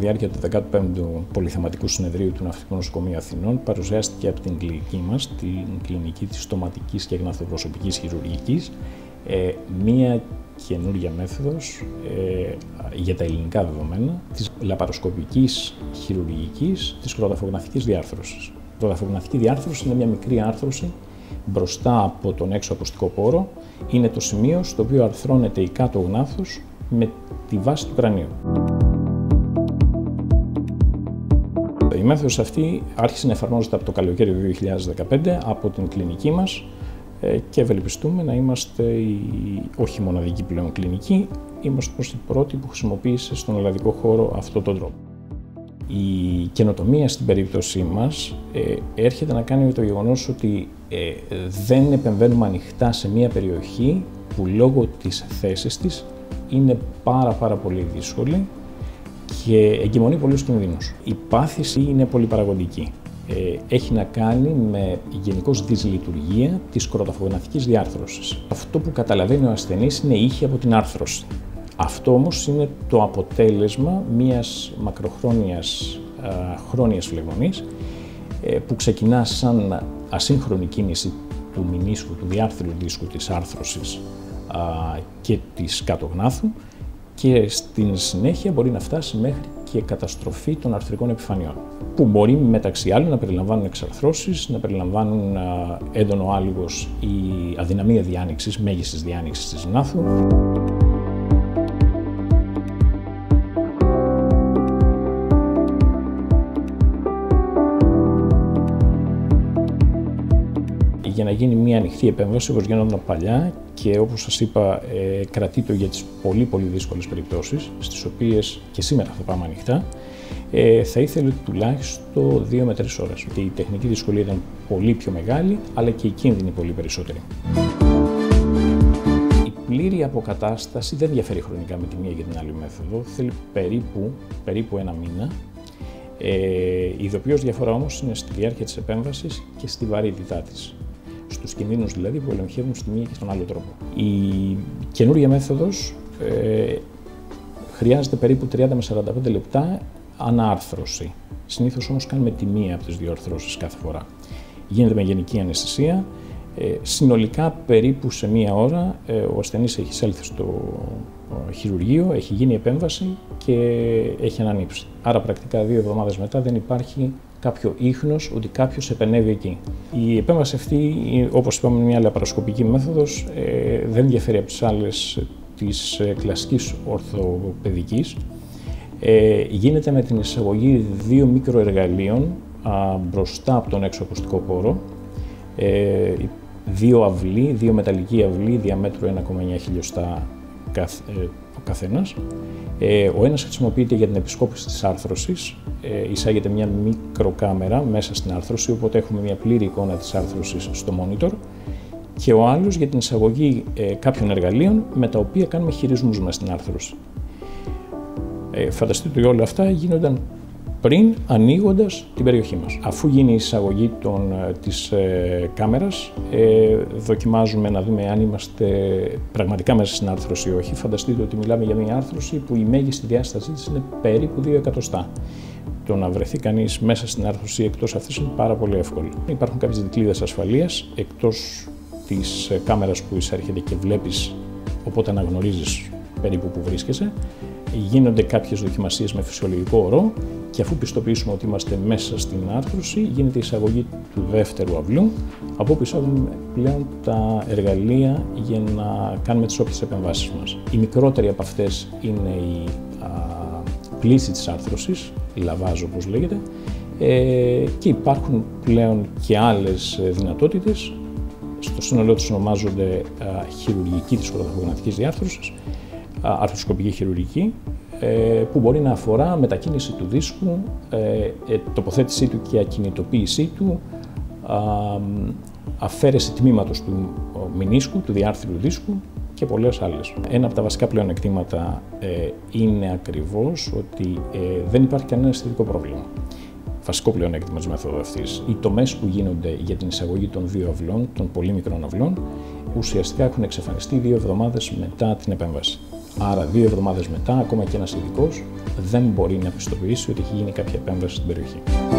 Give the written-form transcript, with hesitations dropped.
διάρκεια του 15ου Πολυθεματικού Συνεδρίου του Ναυτικού Νοσοκομείου Αθηνών παρουσιάστηκε από την κλινική μας, την κλινική της στοματικής και γναθοπροσωπικής χειρουργικής, μία καινούργια μέθοδος για τα ελληνικά δεδομένα της λαπαροσκοπικής χειρουργικής της κροταφογναθικής διάρθρωσης. Η κροταφογναθική διάρθρωση είναι μια μικρή άρθρωση μπροστά από τον έξω ακουστικό πόρο. Είναι το σημείο στο οποίο αρθρώνεται η κάτω γνάθος με τη βάση του κρανίου. Η μέθοδος αυτή άρχισε να εφαρμόζεται από το καλοκαίρι του 2015 από την κλινική μας και ευελπιστούμε να είμαστε όχι μοναδική πλέον κλινική, είμαστε προς την πρώτη που χρησιμοποίησε στον ελλαδικό χώρο αυτόν τον τρόπο. Η καινοτομία στην περίπτωσή μας έρχεται να κάνει με το γεγονός ότι δεν επεμβαίνουμε ανοιχτά σε μια περιοχή που λόγω της θέσης της είναι πάρα πολύ δύσκολη και εγκυμονεί πολλούς κινδύνους. Η πάθηση είναι πολυπαραγωγική. Έχει να κάνει με γενικώς δυσλειτουργία της κροταφογναθικής διάρθρωσης. Αυτό που καταλαβαίνει ο ασθενής είναι ήχη από την άρθρωση. Αυτό όμως είναι το αποτέλεσμα μιας μακροχρόνιας χρόνιας φλεγμονής που ξεκινά σαν ασύγχρονη κίνηση του μηνίσκου, του διάρθρου δίσκου της άρθρωσης και της κάτω γνάθου και στην συνέχεια μπορεί να φτάσει μέχρι και καταστροφή των αρθρικών επιφανειών, που μπορεί μεταξύ άλλων να περιλαμβάνουν εξαρθρώσεις, να περιλαμβάνουν έντονο άλγος ή αδυναμία διάνοιξης, μέγιστης διάνοιξης της γνάθου. Για να γίνει μια ανοιχτή επέμβαση όπως γίνονταν παλιά και όπως σας είπα κρατείται για τις πολύ δύσκολες περιπτώσεις στις οποίες και σήμερα θα πάμε ανοιχτά, θα ήθελε τουλάχιστον 2 με 3 ώρες. Η τεχνική δυσκολία ήταν πολύ πιο μεγάλη, αλλά και η κίνδυνη πολύ περισσότερη. Η πλήρη αποκατάσταση δεν διαφέρει χρονικά με τη μία και την άλλη μέθοδο, θέλει περίπου 1 μήνα. Η ειδοποιώς διαφορά όμως είναι στη διάρκεια της επέμβασης και στη βαρύτητά της. Στους κινδύνους δηλαδή που ελεγχεύουν στη μία και στον άλλο τρόπο. Η καινούργια μέθοδος χρειάζεται περίπου 30 με 45 λεπτά ανάρθρωση. Συνήθως όμως κάνουμε τη μία από τις 2 αρθρώσεις κάθε φορά. Γίνεται με γενική αναισθησία. Συνολικά περίπου σε 1 ώρα ο ασθενής έχει εισέλθει στο χειρουργείο, έχει γίνει η επέμβαση και έχει ανανύψει. Άρα πρακτικά 2 εβδομάδες μετά δεν υπάρχει κάποιο ίχνος ότι κάποιος επενέβη εκεί. Η επέμβαση αυτή, όπως είπαμε, είναι μια λαπαροσκοπική μέθοδος, δεν διαφέρει από τις άλλες της κλασικής ορθοπαιδικής. Γίνεται με την εισαγωγή 2 μικροεργαλείων μπροστά από τον έξω ακουστικό πόρο, 2 αυλοί, 2 μεταλλικοί αυλοί διαμέτρου 1,9 χιλιοστά ο καθένας. Ο ένας χρησιμοποιείται για την επισκόπηση της άρθρωσης, εισάγεται μια μικροκάμερα μέσα στην άρθρωση, οπότε έχουμε μια πλήρη εικόνα της άρθρωσης στο monitor, και ο άλλος για την εισαγωγή κάποιων εργαλείων με τα οποία κάνουμε χειρισμούς μέσα στην άρθρωση. Φανταστείτε ότι όλα αυτά γίνονταν πριν ανοίγοντας την περιοχή μας. Αφού γίνει η εισαγωγή της κάμερας, δοκιμάζουμε να δούμε αν είμαστε πραγματικά μέσα στην άρθρωση ή όχι. Φανταστείτε ότι μιλάμε για μια άρθρωση που η μέγιστη διάστασή της είναι περίπου 2 εκατοστά. Το να βρεθεί κανείς μέσα στην άρθρωση εκτός αυτής είναι πάρα πολύ εύκολο. Υπάρχουν κάποιες δικλείδες ασφαλείας εκτός της κάμερας που εισέρχεται και βλέπεις, οπότε αναγνωρίζεις περίπου που βρίσκεσαι. Γίνονται κάποιες δοκιμασίες με φυσιολογικό ορό και αφού πιστοποιήσουμε ότι είμαστε μέσα στην άρθρωση, γίνεται η εισαγωγή του δεύτερου αυλού, από όπου εισάγουμε πλέον τα εργαλεία για να κάνουμε τις όποιες επεμβάσεις μας. Η μικρότερη από αυτές είναι η πλήση της άρθρωσης, η λαβάζ όπως λέγεται, και υπάρχουν πλέον και άλλες δυνατότητες. Στο σύνολό τους ονομάζονται χειρουργική της κροταφογναθικής διάρθρωσης, αρθροσκοπική χειρουργική, που μπορεί να αφορά μετακίνηση του δίσκου, τοποθέτησή του και ακινητοποίησή του, αφαίρεση τμήματος του μηνίσκου, του διάρθρου δίσκου και πολλές άλλες. Ένα από τα βασικά πλεονεκτήματα είναι ακριβώς ότι δεν υπάρχει κανένα αισθητικό πρόβλημα. Βασικό πλεονέκτημα της μεθόδου αυτής. Οι τομές που γίνονται για την εισαγωγή των 2 αυλών, των πολύ μικρών αυλών, ουσιαστικά έχουν εξαφανιστεί 2 εβδομάδες μετά την επέμβαση. Άρα 2 εβδομάδες μετά, ακόμα και ένας ειδικός δεν μπορεί να πιστοποιήσει ότι έχει γίνει κάποια επέμβαση στην περιοχή.